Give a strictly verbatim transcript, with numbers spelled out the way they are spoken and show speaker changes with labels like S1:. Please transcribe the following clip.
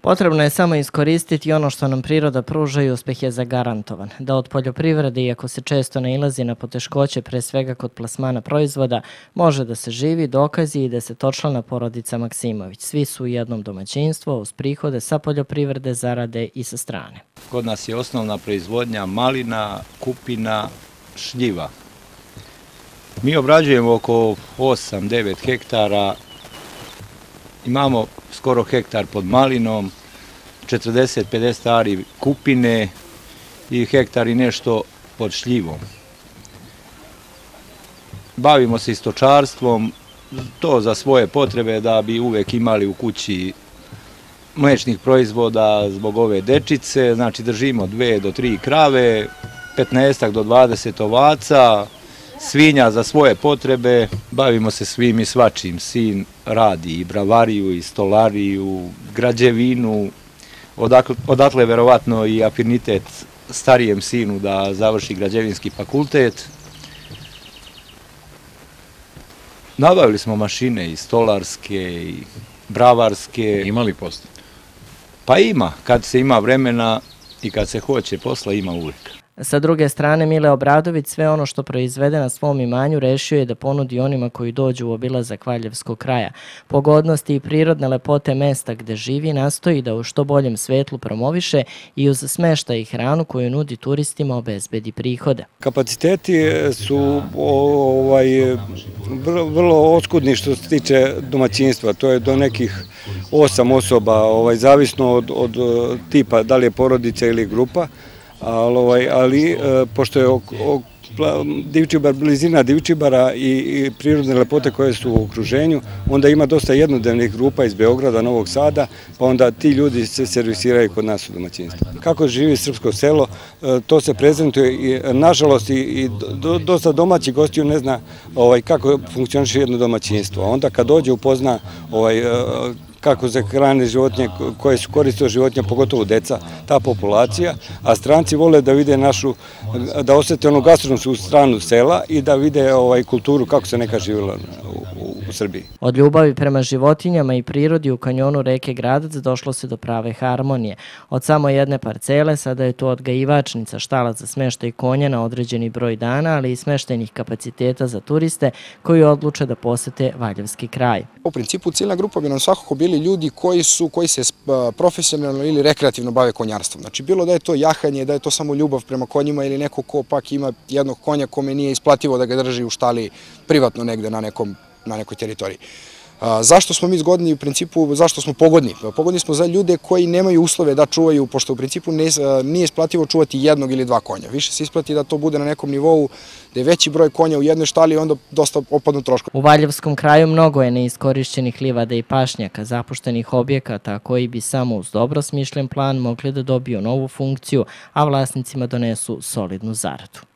S1: Potrebno je samo iskoristiti ono što nam priroda pruža i uspeh je zagarantovan. Da od poljoprivrede, iako se često nailazi na poteškoće, pre svega kod plasmana proizvoda, može da se živi, dokazi i da se točlana porodica Maksimović. Svi su u jednom domaćinstvu uz prihode sa poljoprivrede, zarade i sa strane.
S2: Kod nas je osnovna proizvodnja malina, kupina, šljiva. Mi obrađujemo oko osam devet hektara. Imamo skoro hektar pod malinom, četrdeset pedeset ari kupine i hektar i nešto pod šljivom. Bavimo se i stočarstvom, to za svoje potrebe da bi uvek imali u kući mlečnih proizvoda zbog ove dečice. Znači držimo dve do tri krave, petnaest do dvadeset ovaca, svinja za svoje potrebe, bavimo se svim i svačim. Sin radi i bravariju, i stolariju, građevinu, odatle, odatle verovatno i afinitet starijem sinu da završi građevinski fakultet. Nabavili smo mašine i stolarske i bravarske.
S3: Ima li posla?
S2: Pa ima, kad se ima vremena i kad se hoće posla, ima uvijek.
S1: Sa druge strane, Mile Obradović sve ono što proizvede na svom imanju rešio je da ponudi onima koji dođu u obilazak Valjevskog kraja. Pogodnosti i prirodne lepote mesta gde živi nastoji da u što boljem svetlu promoviše i uz smeštaj i hranu koju nudi turistima obezbedi prihode.
S4: Kapaciteti su ovaj, vrlo oskudni što se tiče domaćinstva. To je do nekih osam osoba, ovaj, zavisno od, od tipa da li je porodica ili grupa. Ali, ali pošto je Divčibar, blizina Divčibara i, i prirodne lepote koje su u okruženju, onda ima dosta jednodnevnih grupa iz Beograda, Novog Sada, pa onda ti ljudi se servisiraju kod nas u domaćinstvu. Kako živi srpsko selo, to se prezentuje i nažalost i, i do, dosta domaćih gostiju ne zna ovaj, kako funkcioniše jedno domaćinstvo. Onda kad dođe upozna ovaj, kako se hrane životinje koje su koristile životinje, pogotovo deca, ta populacija, a stranci vole da vide našu, da osete onu gastronomsku stranu sela i da vide ovaj, kulturu kako se neka živjela u, u Srbiji.
S1: Od ljubavi prema životinjama i prirodi u kanjonu reke Gradac došlo se do prave harmonije. Od samo jedne parcele sada je tu odgajivačnica, štala za smeštaj konja na određeni broj dana, ali i smeštajnih kapaciteta za turiste koji odluče da posete Valjevski kraj.
S5: U principu ciljna grupa bi nam svakako bili ljudi koji su koji se profesionalno ili rekreativno bave konjarstvom. Znači bilo da je to jahanje, da je to samo ljubav prema konjima ili neko ko pak ima jednog konja kome nije isplativo da ga drži u štali privatno negde na nekom na nekoj teritoriji. Zašto smo mi zgodni u principu, zašto smo pogodni? Pogodni smo za ljude koji nemaju uslove da čuvaju, pošto u principu nije isplativo čuvati jednog ili dva konja. Više se isplati da to bude na nekom nivou da je veći broj konja u jednoj štali i onda dosta opadnu troškovi.
S1: U Valjevskom kraju mnogo je neiskorišćenih livada i pašnjaka, zapuštenih objekata koji bi samo uz dobro smišljen plan mogli da dobiju novu funkciju, a vlasnicima donesu solidnu zaradu.